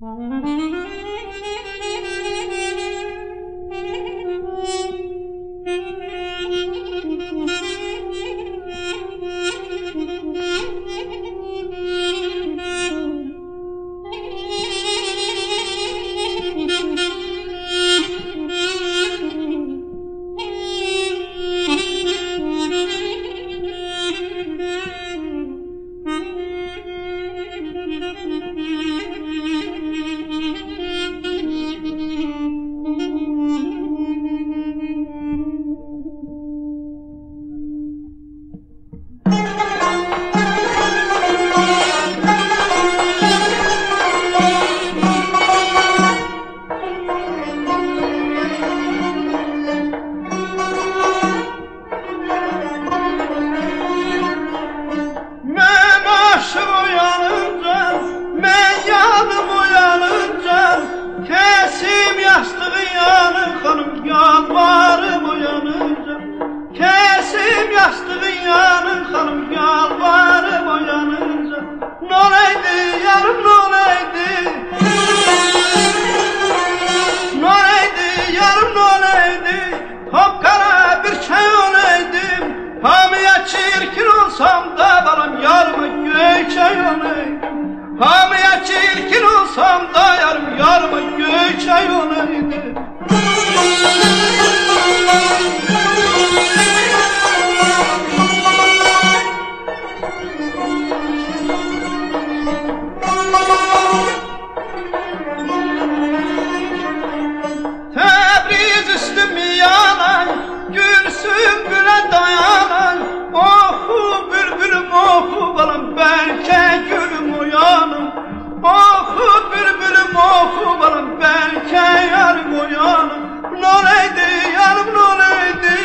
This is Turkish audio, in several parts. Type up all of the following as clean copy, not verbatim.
Yalvarım uyanınca, kesim yastığın yanın hanım, yalvarım uyanınca. Noleydi yarım noleydi, noleydi yarım noleydi, hopkara bir şey oleydim. Hamıya çirkin olsam da balam yarıma göçey oleydim. Hamıya çirkin olsam da yarıma göçey oleydim. Tebriz üstüm yanan, gülsün güle dayanan. Oku bülbülüm oku balam, belki gülüm uyanım. Oku bülbülüm oku balam, belki yarım uyanım. Noleydi yarım noleydi,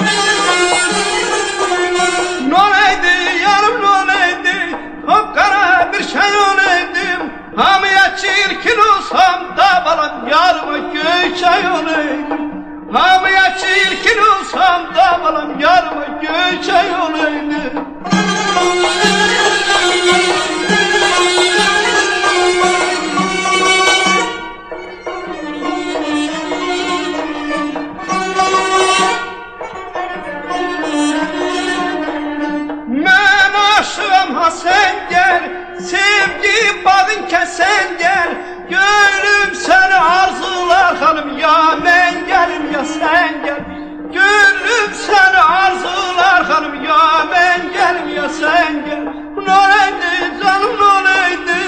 noleydi yarım noleydi, hopkara bir şey oleydim. Hamıya çirkin olsam da balam yarıma göçey oleydim. Hamıya çirkin olsam da balam yarıma göçey oleydim. Ha sen gel, sevgi bağın kesen gel. Gönlüm seni arzular hanım, ya ben gelim ya sen gel. Gönlüm seni arzular hanım, ya ben gelim ya sen gel. Noleydi canım noleydi,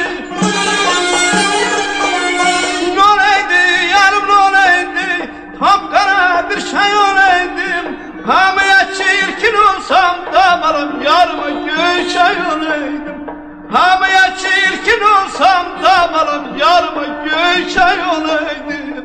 noleydi yarım noleydi, hopkara bir şey oleydim. Hamıya çirkin olsam da balam yarıma göçey oleydim. Hamıya çirkin olsam da balam yarıma göçey oleydim.